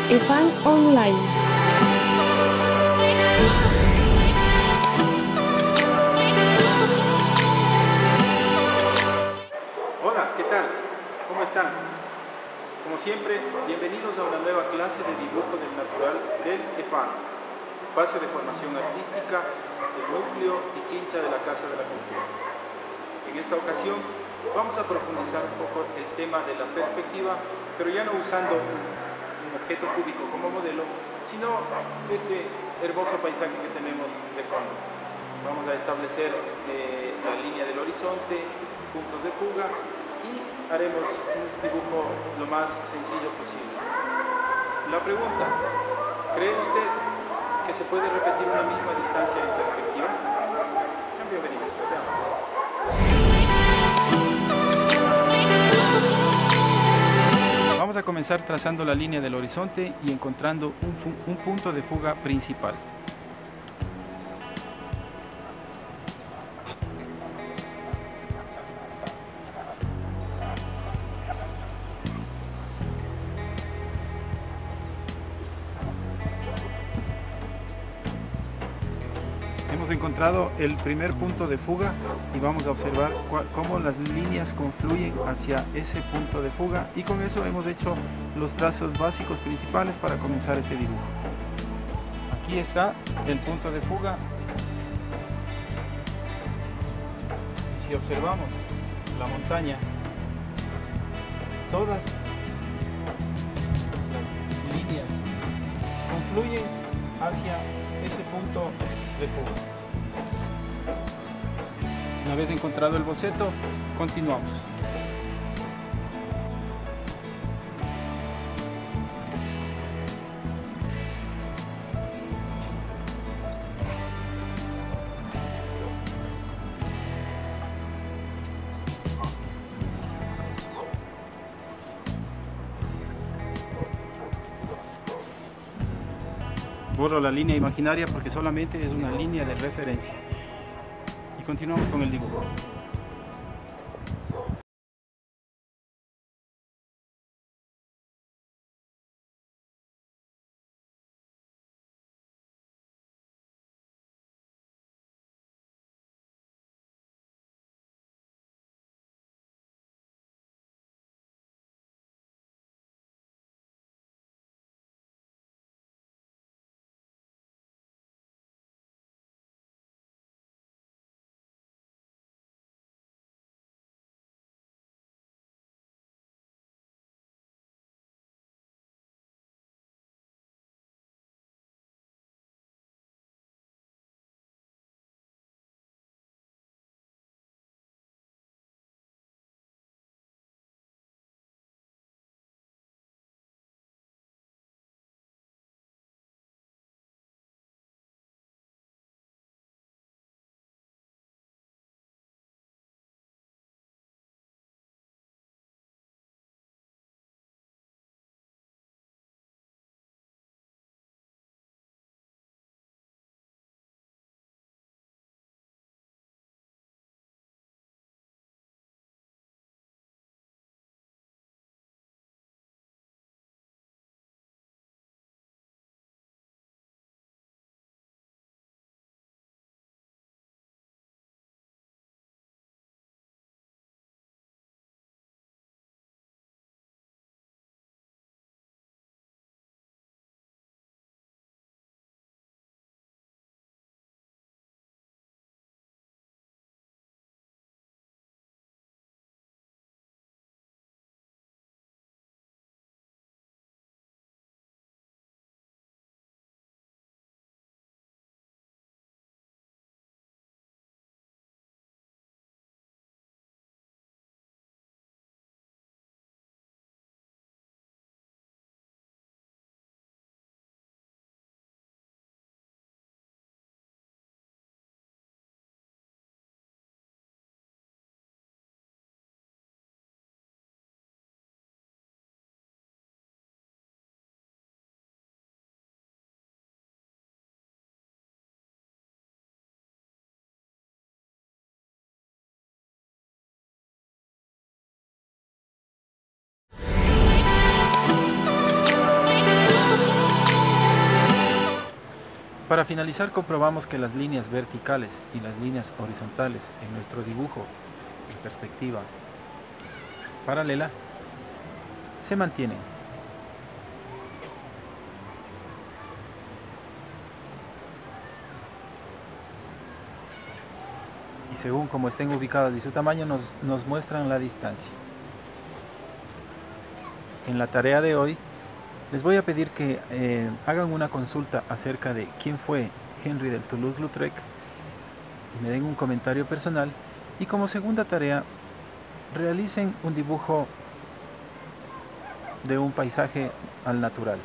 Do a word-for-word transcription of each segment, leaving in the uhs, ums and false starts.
EFAN Online. Hola, ¿qué tal? ¿Cómo están? Como siempre, bienvenidos a una nueva clase de dibujo del natural del EFAN, espacio de formación artística del núcleo Pichincha de la Casa de la Cultura. En esta ocasión vamos a profundizar un poco el tema de la perspectiva, pero ya no usando un objeto cúbico como modelo, sino este hermoso paisaje que tenemos de fondo. Vamos a establecer eh, la línea del horizonte, puntos de fuga, y haremos un dibujo lo más sencillo posible. La pregunta: ¿cree usted que se puede repetir una misma distancia en perspectiva? Bienvenidos, veamos. Vamos a comenzar trazando la línea del horizonte y encontrando un, un punto de fuga principal. Hemos encontrado el primer punto de fuga y vamos a observar cuál, cómo las líneas confluyen hacia ese punto de fuga, y con eso hemos hecho los trazos básicos principales para comenzar este dibujo. Aquí está el punto de fuga, y si observamos la montaña, todas las líneas confluyen hacia ese punto de fuga. Una vez encontrado el boceto, continuamos. Borro la línea imaginaria porque solamente es una línea de referencia. Y continuamos con el dibujo. Para finalizar, comprobamos que las líneas verticales y las líneas horizontales en nuestro dibujo en perspectiva paralela se mantienen. Y según como estén ubicadas y su tamaño nos, nos muestran la distancia. En la tarea de hoy les voy a pedir que eh, hagan una consulta acerca de quién fue Henry del Toulouse-Lautrec y me den un comentario personal, y como segunda tarea realicen un dibujo de un paisaje al natural.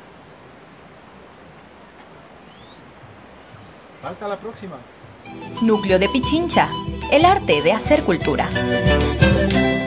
Hasta la próxima. Núcleo de Pichincha, el arte de hacer cultura.